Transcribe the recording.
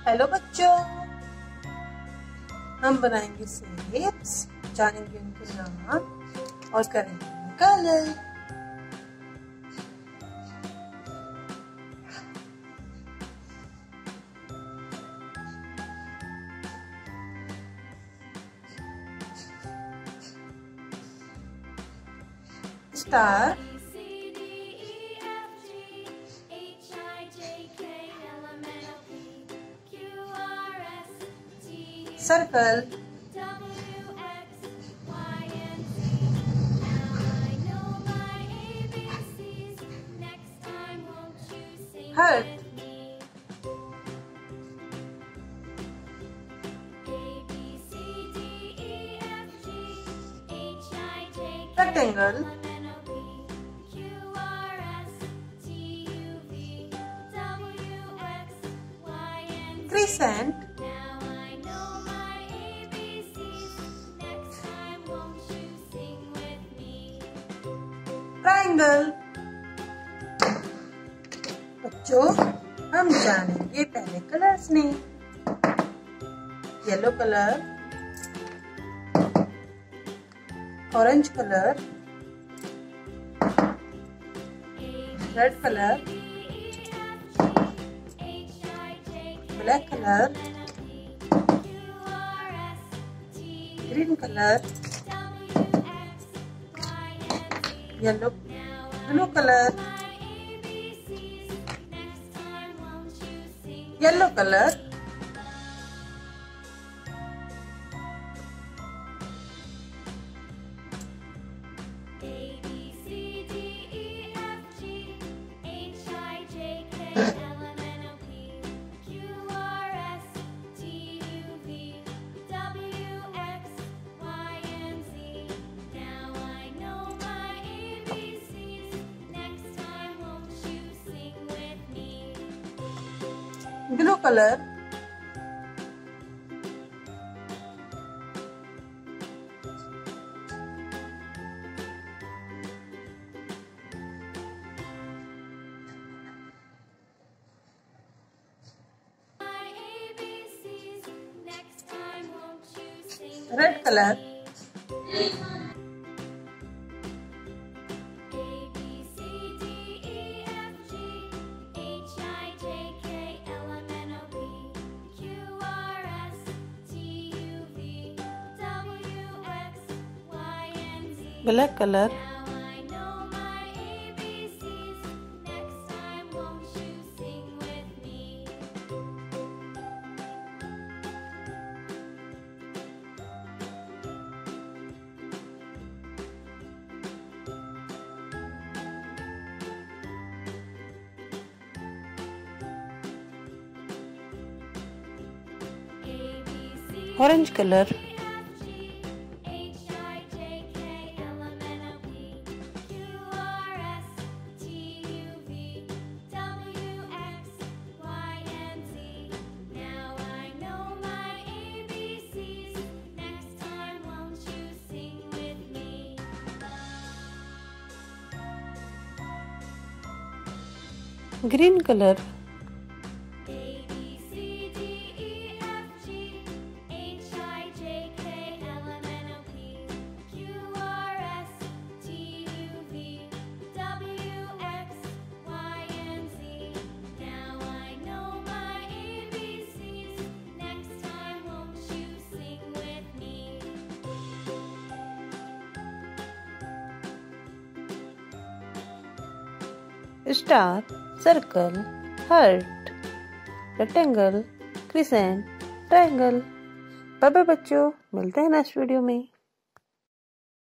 Hello बच्चों, हम बनाएंगे शेप्स, जानेंगे उनके नाम और करेंगे colour. Star, circle, heart, rectangle, crescent, triangle. बच्चों, हम जानेंगे पहले कलर्स में। Yellow colour, orange colour, red colour, black colour, green colour, blue colour, yellow colour, blue colour, red colour, black colour, orange colour, green colour, star, circle, heart, rectangle, crescent, triangle. Bye bye बच्चों, मिलते हैं next video में।